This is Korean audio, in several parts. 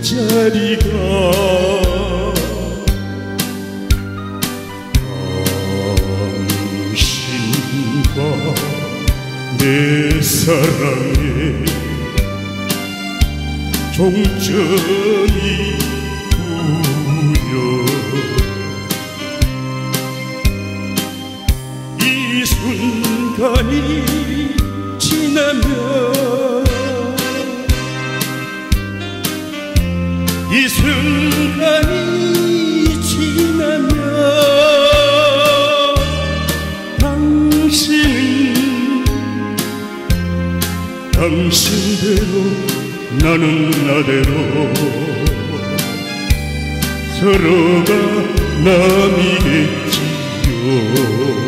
자리가 당신과 내 사랑의 종점이 부여 이 순간이 지나면 이 순간이 지나면 당신은 당신대로 나는 나대로 서로가 남이겠지요.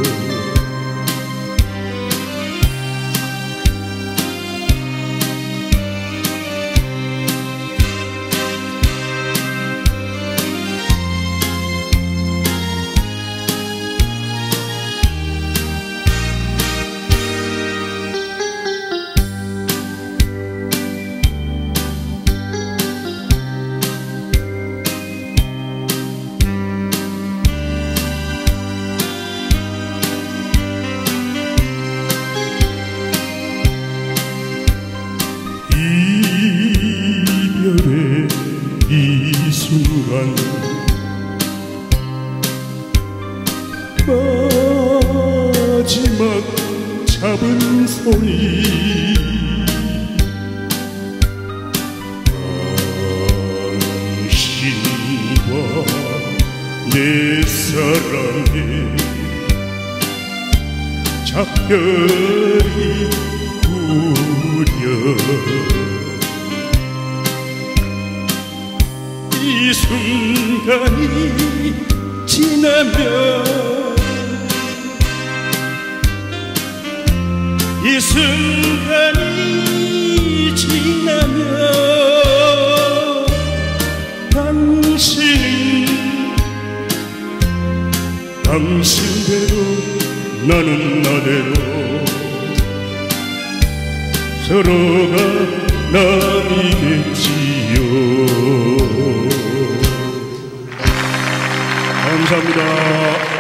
이별의 이 순간 마지막 잡은 손이 당신과 내 사랑의 작별이 부려 이 순간이 지나면 이 순간이 지나면 당신은 당신대로 나는 나대로 서로가 남이겠지요. 감사합니다.